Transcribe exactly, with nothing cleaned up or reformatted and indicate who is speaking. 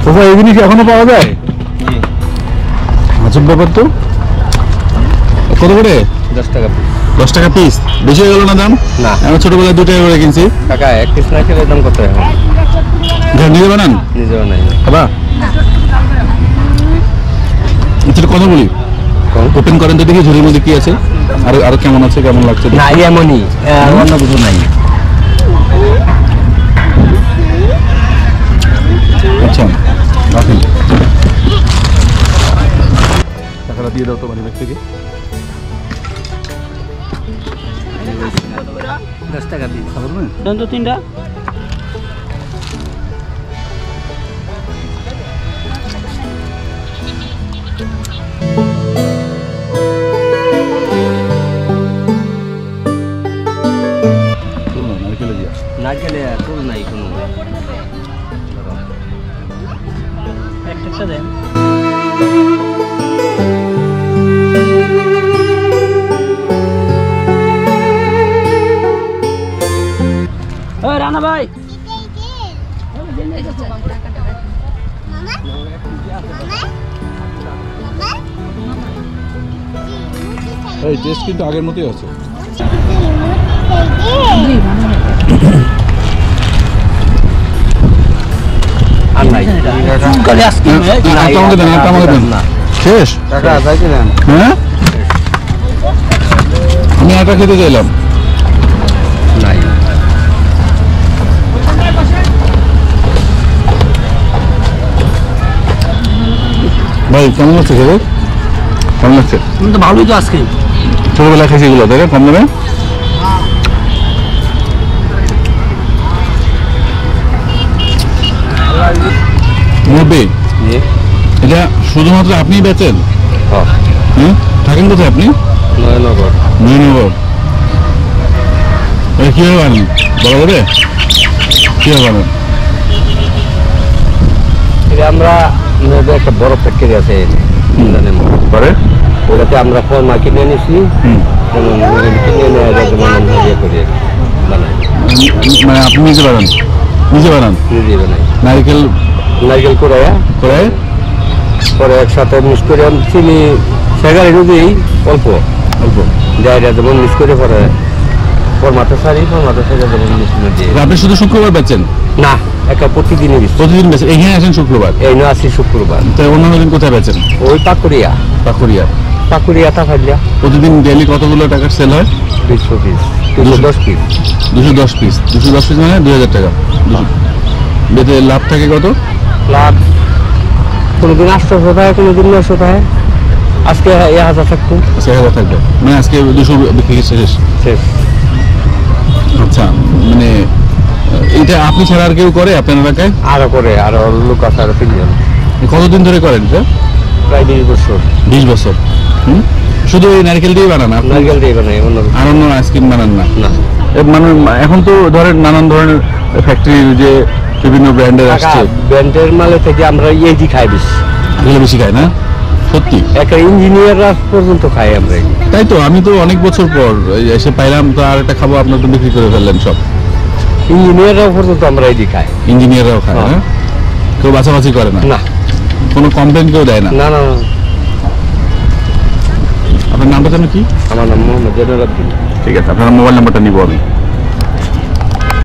Speaker 1: ওপা এই জিনিস এখনো পাওয়া যায়? আজব ব্যাপার তো। কত করে?
Speaker 2: দশ টাকা পিস।
Speaker 1: দশ টাকা পিস বেশি হয়ে গেল না দাম?
Speaker 2: না,
Speaker 1: আমি ছোটবেলায় দু টাকা করে কিনছি।
Speaker 2: কাকা এক পিস না খেলে দাম কত এখন?
Speaker 1: নিজে বানান?
Speaker 2: নিজে বানাই।
Speaker 1: বাবা একটু কথা বলি, ওপেন করেন তো দেখি ঝুড়ির মধ্যে কি আছে, আর আরো কেমন আছে, কেমন লাগছে?
Speaker 2: না এমনই, অন্য কিছু নাই।
Speaker 1: আচ্ছা রাখেন, টাকাটা দিয়ে দাও তো বাড়ি ব্যাগ থেকে।
Speaker 2: দশ টাকা পিস
Speaker 3: দেন তো তিনটা।
Speaker 2: নারকেলে তোর নাই কোনো।
Speaker 3: একটা দেন। ওই রানা ভাই,
Speaker 1: এই টেস্ট কিন্তু আগের মতোই আছে।
Speaker 2: আর নাই
Speaker 3: করে আজকে
Speaker 1: আমাকে দেন, একটা আমাকে দেন। শেষ
Speaker 2: টাকা যাই কি দেন?
Speaker 1: হ্যাঁ, আমি একটা খেতে চাইলাম।
Speaker 2: নাই
Speaker 1: ভাই কেমন লাগছে খেতে? কেমন লাগছে?
Speaker 3: তুমি তো ভালোই তো আজকে।
Speaker 1: ছোটবেলায় খেয়েছি এগুলো তাই না, কম দামে? মুরব্বি এটা শুধুমাত্র আপনিই বেচেন? হুম, থাকেন কোথায় আপনি?
Speaker 2: নয়নগর।
Speaker 1: নয়নগর। এটা কীভাবে বানান বলা যাবে? কীভাবে বানান?
Speaker 2: আমরা একটা বড় ফ্যাক্টরি আছে
Speaker 1: পরে
Speaker 2: ওটাতে আমরা ফর্মা কিনে নিয়েছি, যেমন কিনে নেওয়া যায়, যেমন আমরা ইয়ে করি বানাই।
Speaker 1: মানে আপনি নিজে বানান? নিজে বানান?
Speaker 2: নিজে বানাই।
Speaker 1: নারকেল
Speaker 2: নারকেল করে
Speaker 1: করে
Speaker 2: পরে একসাথে মিক্স করে চিনি সেগারি দিই অল্প
Speaker 1: অল্প
Speaker 2: ডায়রিয়া যেমন মিক্স করে পরে ফর্মাতে সারি ফর্মাতে সারি যেমন মিক্স করে দিই।
Speaker 1: আপনি শুধু শুক্রবার বেচেন?
Speaker 2: না, একটা প্রতিদিনই বেশি।
Speaker 1: প্রতিদিন বেচেন? এখানে আসেন শুক্রবার?
Speaker 2: এই না আসি শুক্রবার।
Speaker 1: তো অন্যান্য দিন কোথায় বেচেন?
Speaker 2: ওই পাকুড়িয়া।
Speaker 1: পাকুড়িয়া?
Speaker 2: পাকুড়িয়া তাফাইলিয়া।
Speaker 1: প্রতিদিন ডেইলি কতগুলো টাকার সেল হয়?
Speaker 2: দুশো পিস। দুশো দশ পিস।
Speaker 1: দুশো দশ পিস দুশো দশ পিস মানে দুই হাজার টাকা। বেতে লাভ থাকে কত?
Speaker 2: লাভ কোনোদিন আটশোশো টাকা, কোনোদিন নশো টাকা। আজকে এক হাজার থাকতো।
Speaker 1: আচ্ছা এক হাজার থাকবে, মানে আজকে দুশো বিক্রি শেষ?
Speaker 2: শেষ।
Speaker 1: আচ্ছা, মানে এটা আপনি ছাড়া আর কেউ করে আপনার এলাকায়?
Speaker 2: আরো করে, আরো লোক আছে, আরো তিনজন।
Speaker 1: কতদিন ধরে করেন এটা?
Speaker 2: প্রায় বিশ বছর।
Speaker 1: বিশ বছর। হুম, শুধু এই নারকেল দিয়ে বানান?
Speaker 2: নারকেল দিয়ে বানাই, অন্য
Speaker 1: আর অন্য আইসক্রিম বানান না?
Speaker 2: না।
Speaker 1: মানে এখন তো ধরেন নানান ধরনের ফ্যাক্টরি যে বিভিন্ন ব্র্যান্ডের আসছে,
Speaker 2: ব্র্যান্ডের মালে থেকে আমরা এই খাই বেশি।
Speaker 1: এগুলো বেশি খাই না? সত্যি?
Speaker 2: একটা ইঞ্জিনিয়াররা পর্যন্ত খাই আমরা।
Speaker 1: তাই তো, আমি তো অনেক বছর পর এসে পাইলাম, তো আর একটা খাবো, আপনার তো বিক্রি করে ফেললেন সব।
Speaker 2: ইঞ্জিনিয়াররাও পর্যন্ত আমরা এই খাই।
Speaker 1: ইঞ্জিনিয়াররাও খায় না? কেউ বাছাবাছি করে না?
Speaker 2: না।
Speaker 1: কোনো কমপ্লেন কেউ দেয় না?
Speaker 2: না না।
Speaker 1: আপনার নামটা যেন কি?
Speaker 2: আমার নাম মোহাম্মদ জেনারেল।
Speaker 1: ঠিক আছে, আপনার মোবাইল নাম্বারটা নিবো আমি।